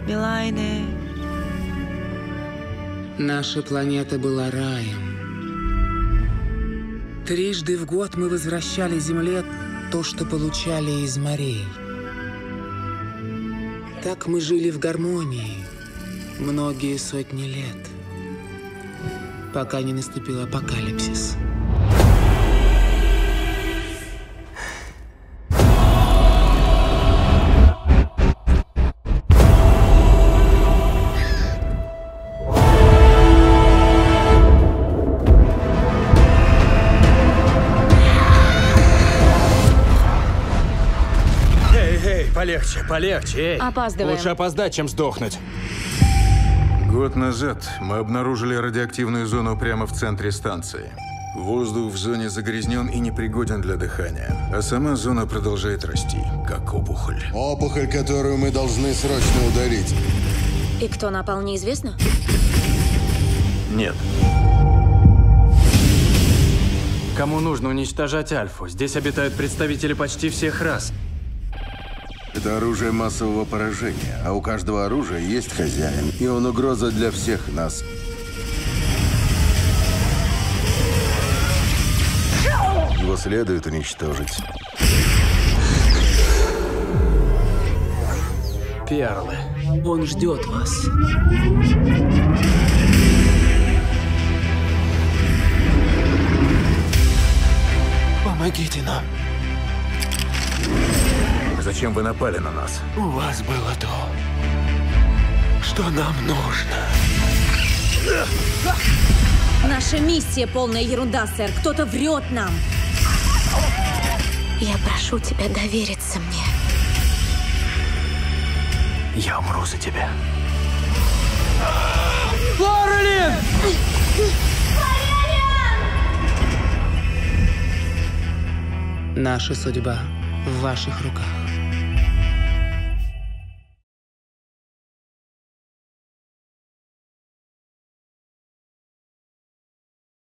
Наша планета была раем. Трижды в год мы возвращали Земле то, что получали из морей. Так мы жили в гармонии многие сотни лет, пока не наступил апокалипсис. Полегче, полегче, эй. Опаздываем. Лучше опоздать, чем сдохнуть. Год назад мы обнаружили радиоактивную зону прямо в центре станции. Воздух в зоне загрязнен и непригоден для дыхания, а сама зона продолжает расти, как опухоль. Опухоль, которую мы должны срочно удалить. И кто напал, неизвестно? Нет. Кому нужно уничтожать Альфу? Здесь обитают представители почти всех рас. Это оружие массового поражения, а у каждого оружия есть хозяин, и он угроза для всех нас. Его следует уничтожить. Перлы. Он ждет вас. Помогите нам. Зачем вы напали на нас? У вас было то, что нам нужно. Наша миссия полная ерунда, сэр. Кто-то врет нам. Я прошу тебя довериться мне. Я умру за тебя. Лорелин! Наша судьба в ваших руках.